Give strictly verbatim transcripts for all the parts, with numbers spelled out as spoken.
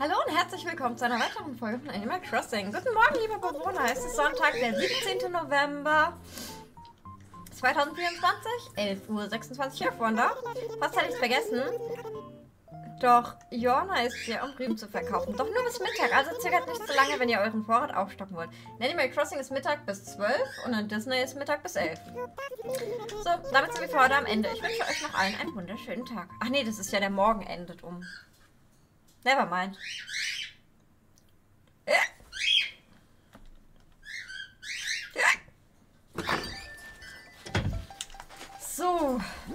Hallo und herzlich willkommen zu einer weiteren Folge von Animal Crossing. Guten Morgen, liebe Bewohner. Es ist Sonntag, der siebzehnte November zweitausendvierundzwanzig, elf Uhr sechsundzwanzig hier vorne. Fast hätte ich es vergessen. Doch Jorna ist hier, um Rüben zu verkaufen. Doch nur bis Mittag, also zögert nicht so lange, wenn ihr euren Vorrat aufstocken wollt. In Animal Crossing ist Mittag bis zwölf und in Disney ist Mittag bis elf. So, damit sind wir für heute am Ende. Ich wünsche euch noch allen einen wunderschönen Tag. Ach nee, das ist ja der Morgen endet um. Never mind. Ja. Ja. So.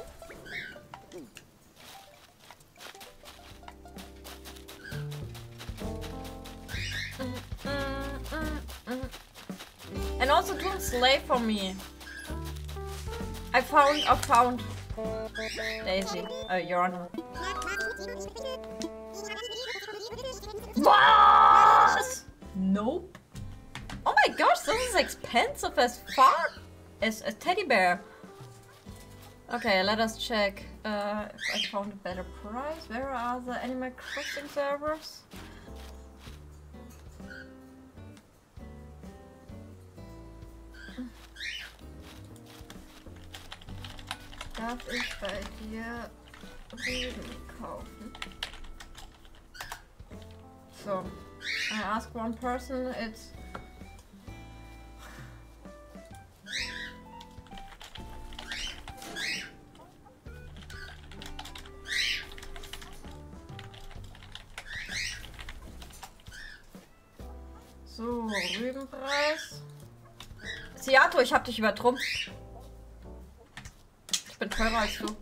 And also don't slave for me. I found, I found Daisy. Oh, Jorna. What? Nope. Oh my gosh, this is expensive as fuck. As a teddy bear. Okay, let us check uh, if I found a better price. Where are the Animal Crossing servers? Darf ich bei dir Rüben kaufen? So, I ask one person, it's so, Rübenpreis. Seato, ich hab dich übertrumpft. Ich bin teurer als du.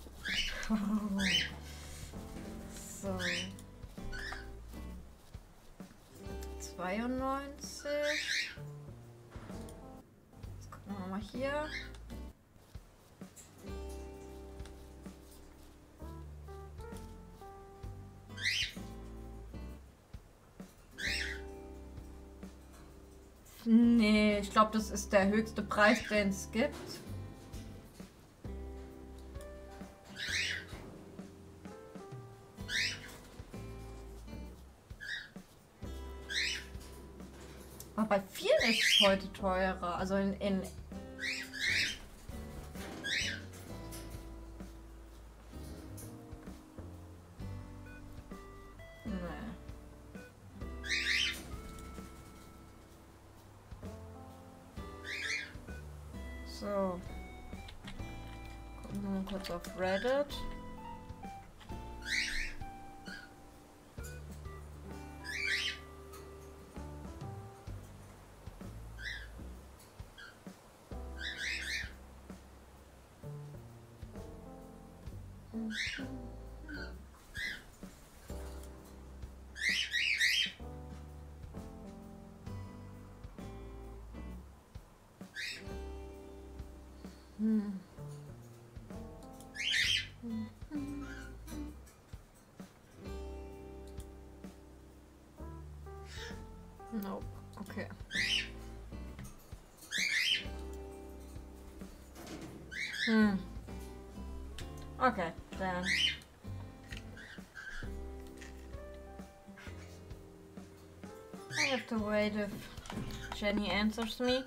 So. zweiundneunzig. Jetzt gucken wir mal hier. Nee, ich glaube, das ist der höchste Preis, den es gibt. Aber bei vielen ist es heute teurer. Also in, in nee. So. Gucken wir mal kurz auf Reddit. Hm. Nope. Okay. Hm. Okay, dann. I have to wait if Jenny answers me.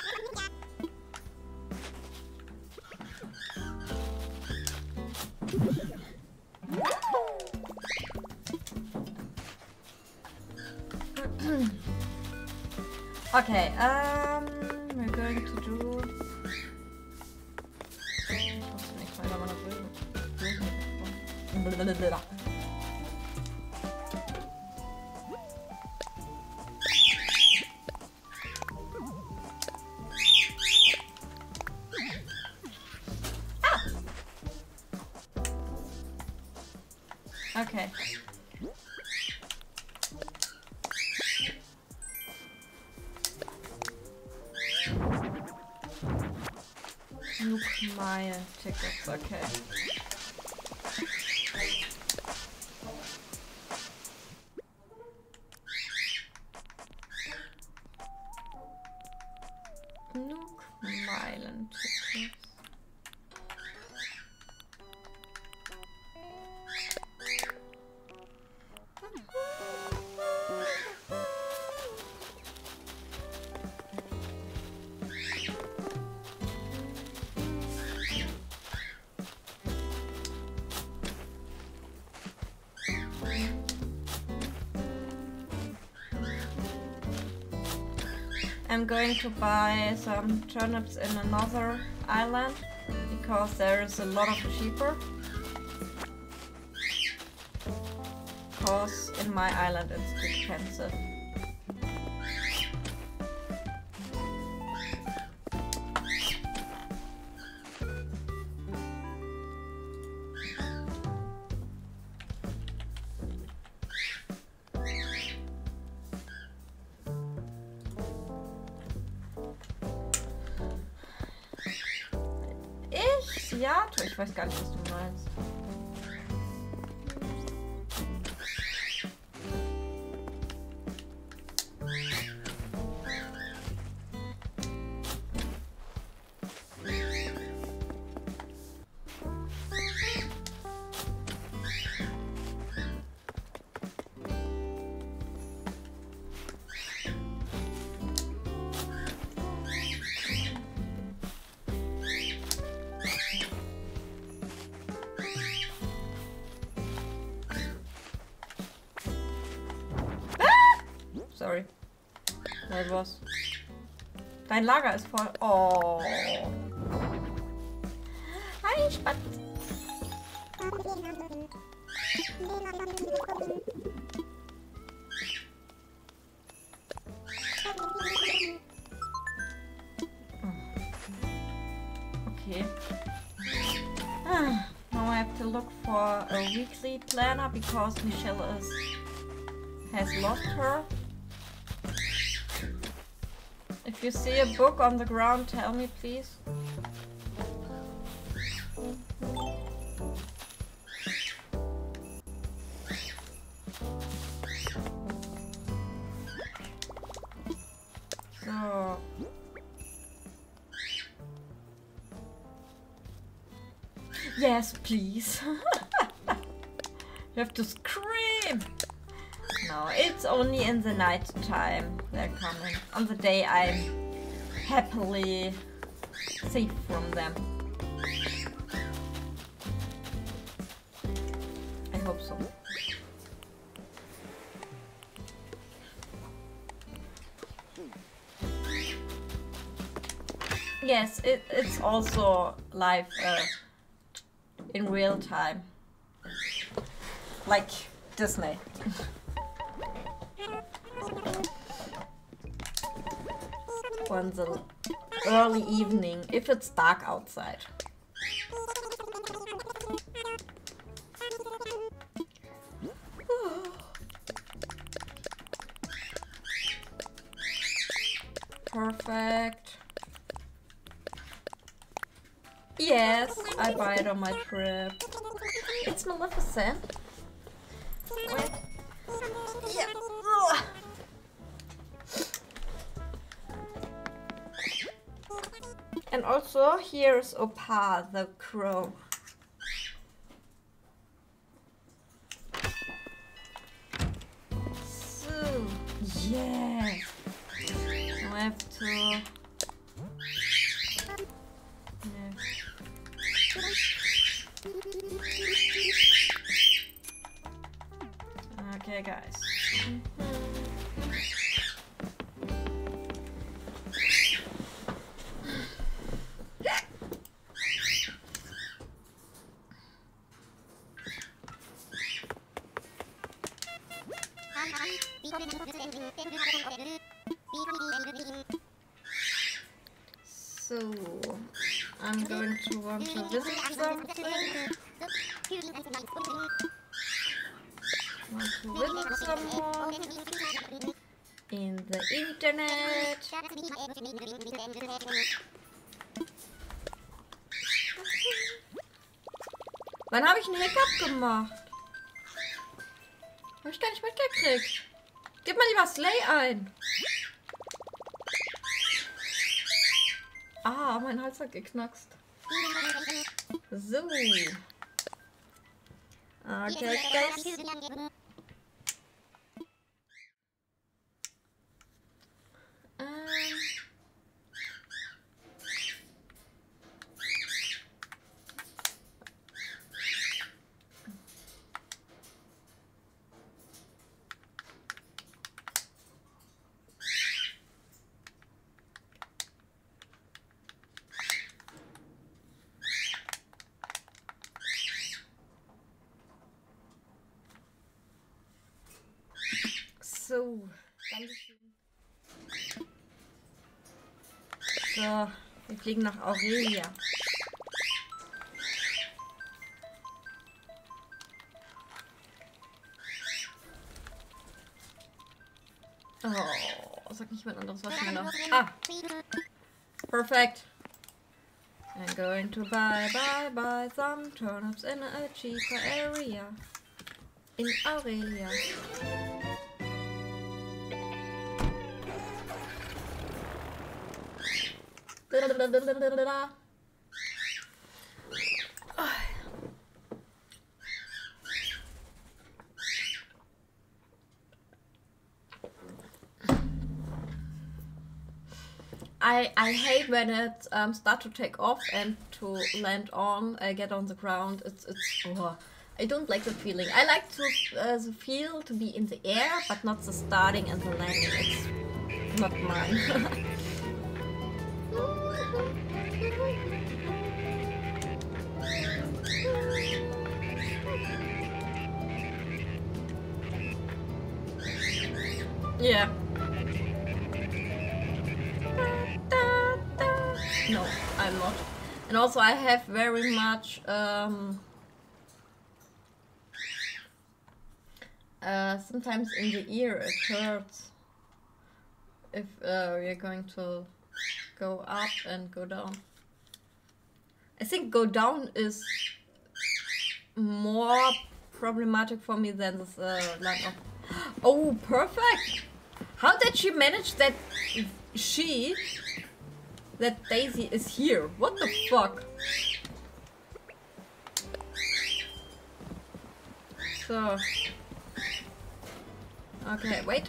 Okay, um, we're going to do. Ich wusste nicht, weil da meine Bösen. Blablabla. Ah! Okay. Nook Mile Tickets, okay. Nook Meilen Tickets. I'm going to buy some turnips in another island because there is a lot of cheaper. Because in my island it's too expensive. Ich? Ja, ich weiß gar nicht, was du meinst. Sorry. That was. Dein Lager ist voll. Oh. Hi, Spatz. Okay. Ah, now I have to look for a weekly planner because Michelle is has lost her. If you see a book on the ground, tell me, please. So. Yes, please. You have to scream. No, it's only in the night time they're coming. On the day I'm happily safe from them. I hope so. Yes, it, it's also live uh, in real time. Like Disney. On the early evening, if it's dark outside. Perfect. Yes, I buy it on my trip. It's Maleficent. Wait. Yeah. Ugh. And also, here's Opal, the crow. So, yeah. Now I have to... Yeah. Okay, guys. So, I'm going to want to visit something. Want to visit someone in the internet. Wann habe ich einen Hiccup gemacht? Hab ich gar nicht mitgekriegt. Gib mal lieber Slay ein. Ah, mein Hals hat geknackst. So. Okay, guys. Ähm. So, Dankeschön. So, wir fliegen nach Aurelia. Oh, sag nicht mal ein anderes Wort mehr noch. Ah, perfekt. I'm going to buy, buy, buy some turnips in a cheaper area. In Aurelia. I, I hate when it um, start to take off and to land on, uh, get on the ground. It's it's. Oh, I don't like the feeling. I like to uh, the feel to be in the air, but not the starting and the landing. It's not mine. Yeah. No, I'm not. And also I have very much um, uh, sometimes in the ear it hurts if uh, we're going to go up and go down. I think go down is more problematic for me than this uh, line up. Oh, perfect! How did she manage that she, that Daisy is here? What the fuck? So... Okay, wait.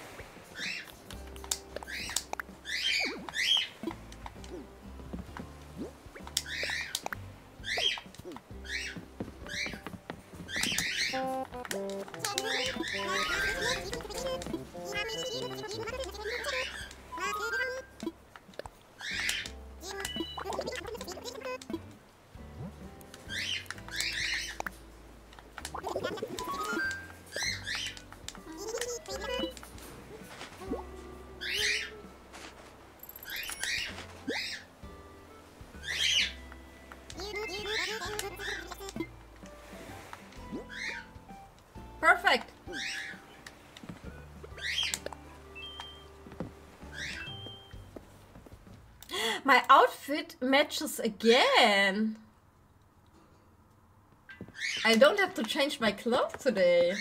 Perfect. My outfit matches again. I don't have to change my clothes today.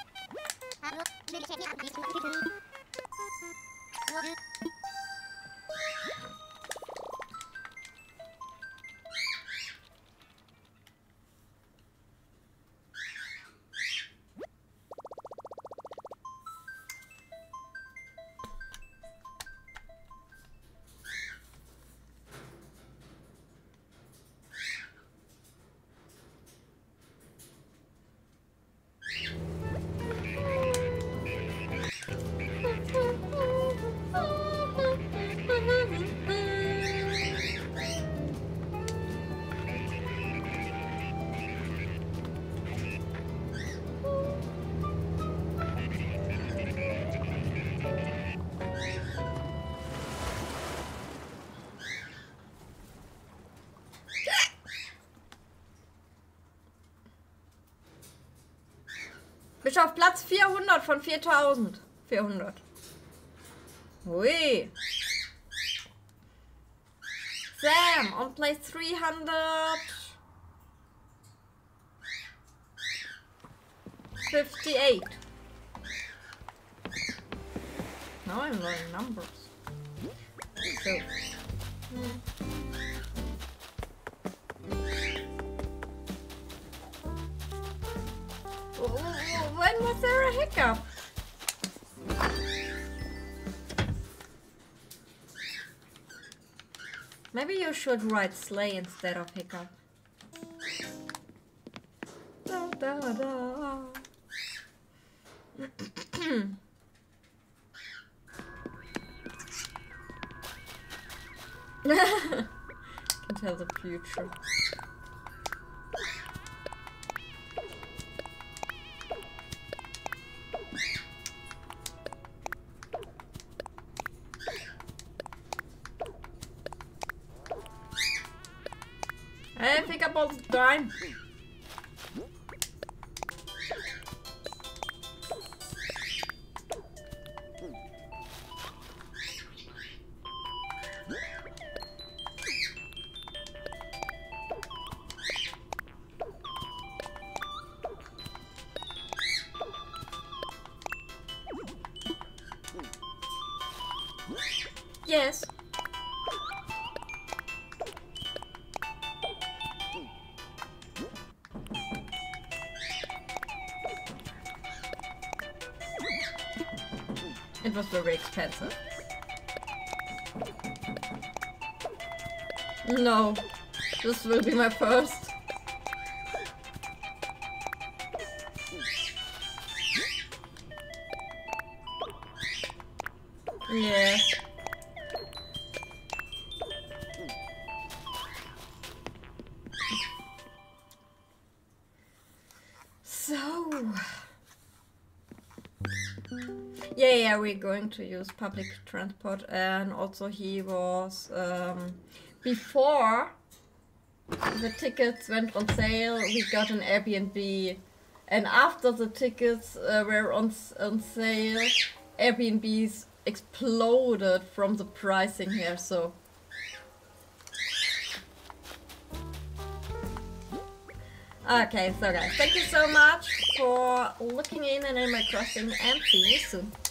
Bist auf Platz vierhundert von viertausend. vierhundert. Ui. Sam on place three hundred fifty-eight. Now I'm learning numbers. So. Hmm. When was there a hiccup? Maybe you should write sleigh instead of hiccup. Da, da, da. Can tell the future. think about the time. Yes. It was very expensive. No, this will be my first. Yeah. So, yeah, yeah, we're going to use public transport, and also he was, um, before the tickets went on sale, we got an Airbnb, and after the tickets uh, were on, on sale, Airbnbs exploded from the pricing here, so. Okay, so guys, thank you so much for looking in on Animal Crossing, and see you soon.